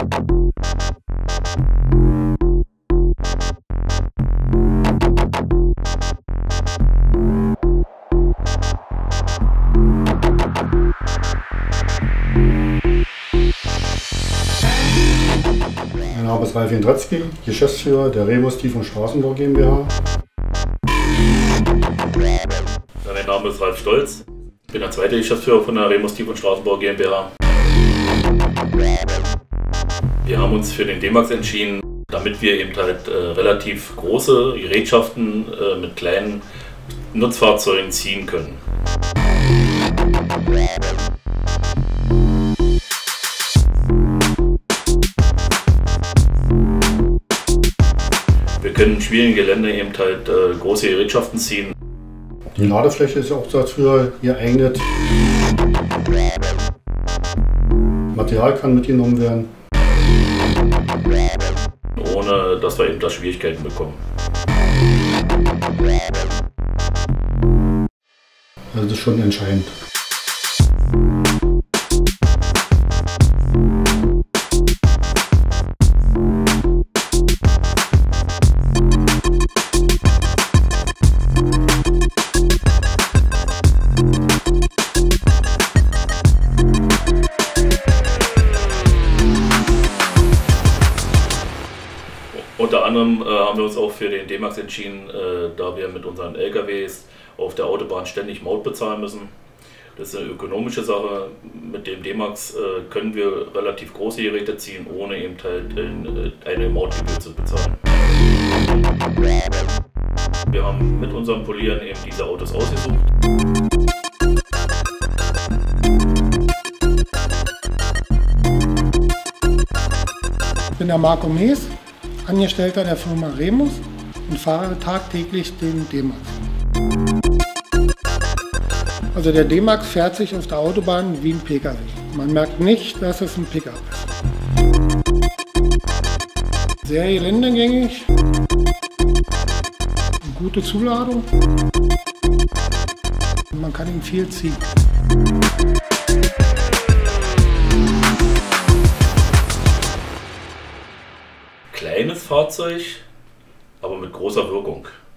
Mein Name ist Ralf Jendretzky, Geschäftsführer der Remus Tief- und Straßenbau GmbH. Mein Name ist Ralf Stolz, ich bin der zweite Geschäftsführer von der Remus Tief- und Straßenbau GmbH. Wir haben uns für den D-Max entschieden, damit wir eben halt relativ große Gerätschaften mit kleinen Nutzfahrzeugen ziehen können. Wir können in schwierigen Gelände eben halt große Gerätschaften ziehen. Die Ladefläche ist auch dafür geeignet. Material kann mitgenommen werden. Ohne dass wir eben da Schwierigkeiten bekommen. Also das ist schon entscheidend. Unter anderem haben wir uns auch für den D-Max entschieden, da wir mit unseren LKWs auf der Autobahn ständig Maut bezahlen müssen. Das ist eine ökonomische Sache. Mit dem D-Max können wir relativ große Geräte ziehen, ohne eben halt eine Mautgebühr zu bezahlen. Wir haben mit unserem Polieren eben diese Autos ausgesucht. Ich bin der Marco Mees, Angestellter der Firma Remus und fahre tagtäglich den D-Max. Also der D-Max fährt sich auf der Autobahn wie ein Pkw. Man merkt nicht, dass es ein Pickup ist. Sehr geländegängig, eine gute Zuladung und man kann ihn viel ziehen. Kleines Fahrzeug, aber mit großer Wirkung.